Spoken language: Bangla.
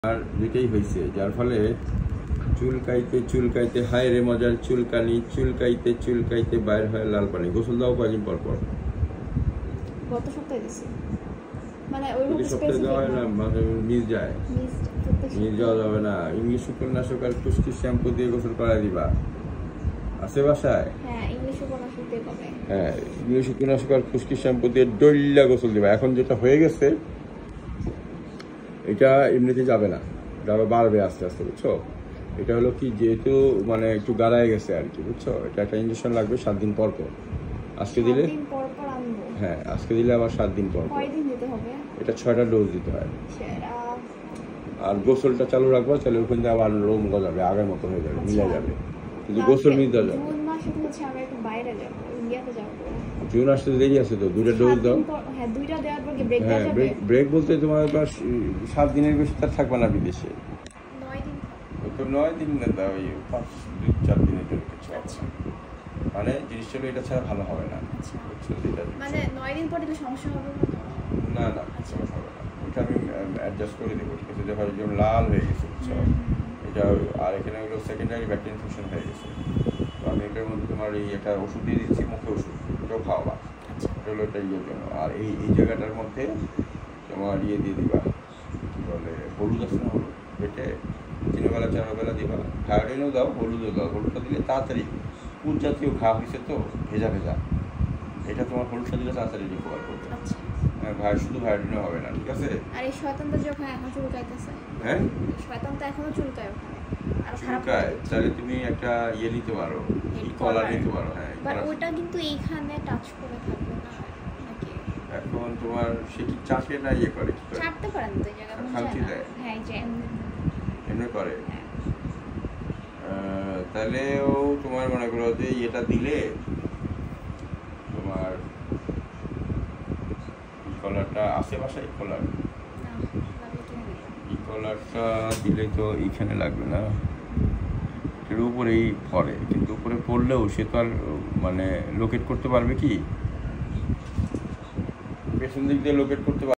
আর দুইটাই হয়েছে, যার ফলে চুলকাইতে চুলকাইতে হায় রে মজার চুলকানি, চুলকাইতে চুলকাইতে বাইর হয় লাল পানি। গোসল দাও কয়দিন পর পর? গত সপ্তাহে দিছি, মানে প্রতি সপ্তাহে দেওয়া হয় না, মানে মিস যায়। মিস যাওয়া যাবে না। ইংলিশ উপন্যাসক আর খুশকি শ্যাম্পু দিয়ে গোসল করাই দিবা। আছে বাসায়? হ্যাঁ, ইংলিশ উপন্যাসক দিয়ে কবে? হ্যাঁ, ইংলিশ উপন্যাসক আর খুশকি শ্যাম্পু দিয়ে ডইলা গোসল দিবা। এখন যেটা হয়ে গেছে এটা এমনিতে যাবে না, যাবে বাড়বে আস্তে আস্তে, বুঝছো? এটা হলো কি, যেহেতু মানে একটু গাড়ায় গেছে আর কি, বুঝছো? এটা একটা ইঞ্জেকশন লাগবে 7 দিন পর পর। আজকে দিলে, হ্যাঁ আজকে দিলে আবার 7 দিন পর পর। এটা 6টা ডোজ দিতে হয়। আর গোসলটা চালু রাখবো, তাহলে ওখান থেকে আবার রোম গজাবে, আগের মতো হয়ে যাবে, মিলে যাবে। কিন্তু গোসল মিস দেওয়া যাবে। জুন আসতে দেরি আছে তো, 2টা ডোজ দাও। হ্যাঁ, ব্রেক বলতে তোমার 7 দিনের বেশি তার থাকবে না বিদেশে। 9 দিন না, দাও 5-4 দিনের জন্য কিছু আছে। মানে জিনিসটা এটা ছাড়া ভালো হবে না। মানে 9 দিন পর দিলে সমস্যা হবে না? না, সমস্যা হবে না। ওটা আমি অ্যাডজাস্ট করে দেবো, ঠিক আছে? দেখা যেমন লাল হয়ে গেছে, বুঝছো? এটা আর এখানে হলো সেকেন্ডারি ব্যাকটেরিয়া ইনফেকশন হয়ে গেছে। তো আমি এটার মধ্যে তোমার এই একটা ওষুধ দিয়ে দিচ্ছি, মুখে ওষুধ, এটাও খাওয়াবা। এটা হলো এটা ইয়ের জন্য। আর এই জায়গাটার মধ্যে তোমার ইয়ে দিয়ে দিবা, কী বলে, হলুদ আছে না, হলুদ পেটে 3 বেলা 4 বেলা দিবা। ভায়োডিনও দাও, হলুদও দাও। হলুদটা দিলে তাড়াতাড়ি, পুজ জাতীয় ঘা হয়েছে তো, ভেজা ভেজা, এটা তোমার হলুদটা দিলে তাড়াতাড়ি রিকভার করবে। হ্যাঁ, শুধু ভায়োডিনও হবে না, ঠিক আছে? আর এই শয়তান তো যখন এখন চুলকাইতেছে, হ্যাঁ শয়তান তো এখনো চুলকায় ওখানে, আর চুলকায়, তাহলে তুমি একটা ইয়ে নিতে পারো, কলার নিতে পারো। হ্যাঁ, বাট ওটা কিন্তু এইখানে টাচ করে থাকবে না নাকি? এখন তোমার সে কি চাষে না ইয়ে করে, কি করে চাটতে পারেন তো এই জায়গাটা, খামচি দেয়? হ্যাঁ, এই যে এমনি করে। তাহলে ও তোমার মনে করো যে এটা দিলে তোমার কলারটা আশেপাশে, কলার কলারটা দিলে তো এইখানে লাগবে না, এর উপরেই পড়ে। কিন্তু উপরে পড়লেও সে তো আর মানে লোকেট করতে পারবে কি? পেছন দিক দিয়ে লোকেট করতে পারবে?